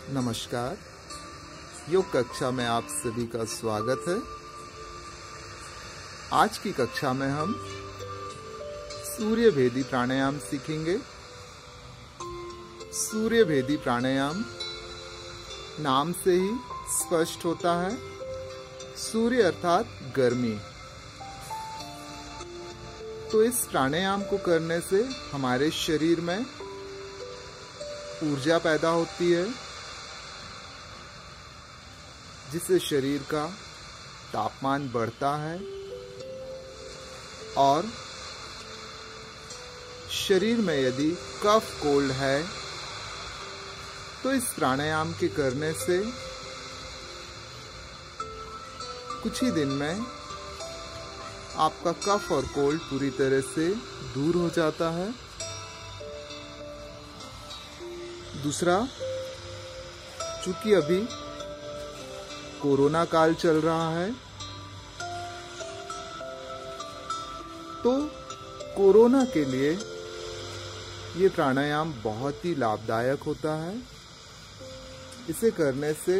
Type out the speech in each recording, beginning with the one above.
नमस्कार। योग कक्षा में आप सभी का स्वागत है। आज की कक्षा में हम सूर्य भेदी प्राणायाम सीखेंगे। सूर्य भेदी प्राणायाम नाम से ही स्पष्ट होता है। सूर्य अर्थात गर्मी। तो इस प्राणायाम को करने से हमारे शरीर में ऊर्जा पैदा होती है, जिससे शरीर का तापमान बढ़ता है और शरीर में यदि कफ कोल्ड है तो इस प्राणायाम के करने से कुछ ही दिन में आपका कफ और कोल्ड पूरी तरह से दूर हो जाता है। दूसरा, चूंकि अभी कोरोना काल चल रहा है तो कोरोना के लिए ये प्राणायाम बहुत ही लाभदायक होता है। इसे करने से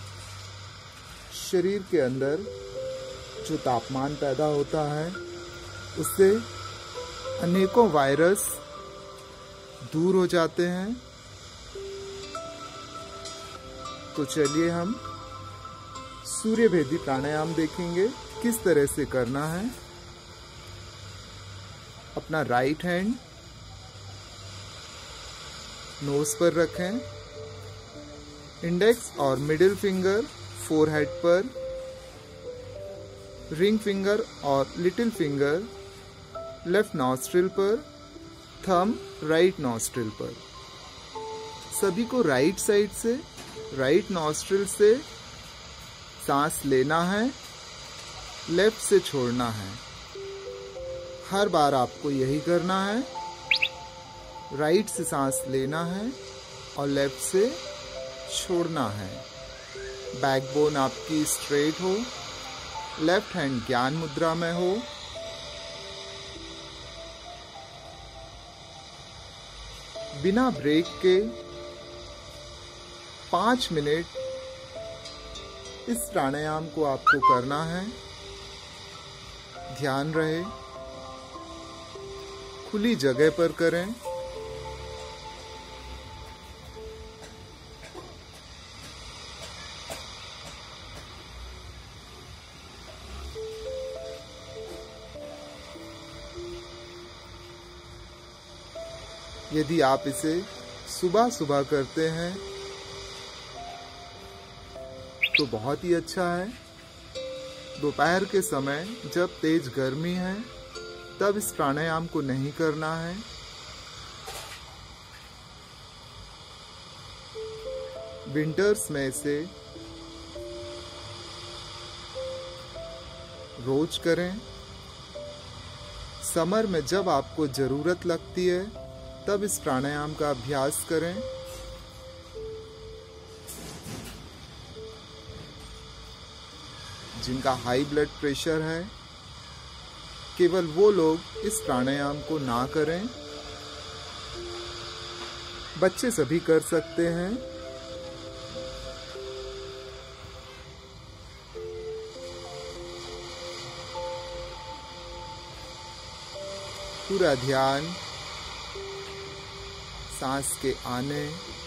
शरीर के अंदर जो तापमान पैदा होता है उससे अनेकों वायरस दूर हो जाते हैं। तो चलिए हम सूर्य भेदी प्राणायाम देखेंगे किस तरह से करना है। अपना राइट हैंड नोज पर रखें, इंडेक्स और मिडिल फिंगर फोरहेड पर, रिंग फिंगर और लिटिल फिंगर लेफ्ट नॉस्ट्रिल पर, थंब राइट नॉस्ट्रिल पर। सभी को राइट साइड से राइट नॉस्ट्रिल से सांस लेना है, लेफ्ट से छोड़ना है। हर बार आपको यही करना है। राइट से सांस लेना है और लेफ्ट से छोड़ना है। बैकबोन आपकी स्ट्रेट हो, लेफ्ट हैंड ज्ञान मुद्रा में हो। बिना ब्रेक के 5 मिनट इस प्राणायाम को आपको करना है। ध्यान रहे खुली जगह पर करें। यदि आप इसे सुबह सुबह करते हैं तो बहुत ही अच्छा है। दोपहर के समय जब तेज गर्मी है तब इस प्राणायाम को नहीं करना है। विंटर्स में इसे रोज करें। समर में जब आपको जरूरत लगती है तब इस प्राणायाम का अभ्यास करें। जिनका हाई ब्लड प्रेशर है केवल वो लोग इस प्राणायाम को ना करें। बच्चे सभी कर सकते हैं। पूरा ध्यान सांस के आने,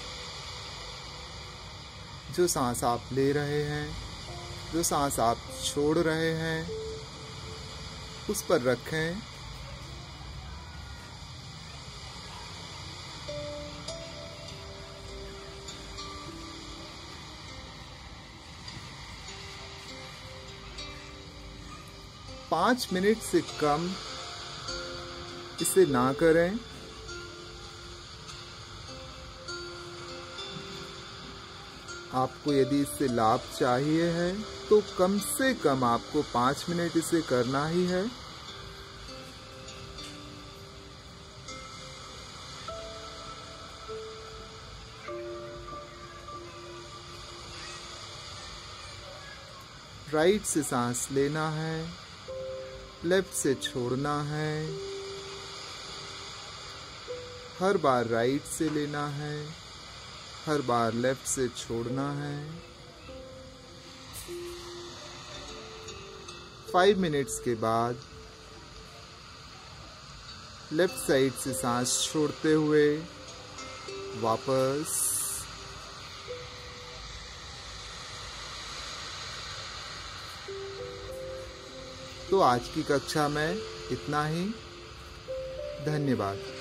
जो सांस आप ले रहे हैं, जो सांस आप छोड़ रहे हैं, उस पर रखें। पाँच मिनट से कम इसे ना करें। आपको यदि इससे लाभ चाहिए है तो कम से कम आपको 5 मिनट इसे करना ही है। राइट से सांस लेना है, लेफ्ट से छोड़ना है। हर बार राइट से लेना है, हर बार लेफ्ट से छोड़ना है। 5 मिनट्स के बाद लेफ्ट साइड से सांस छोड़ते हुए वापस। तो आज की कक्षा में इतना ही। धन्यवाद।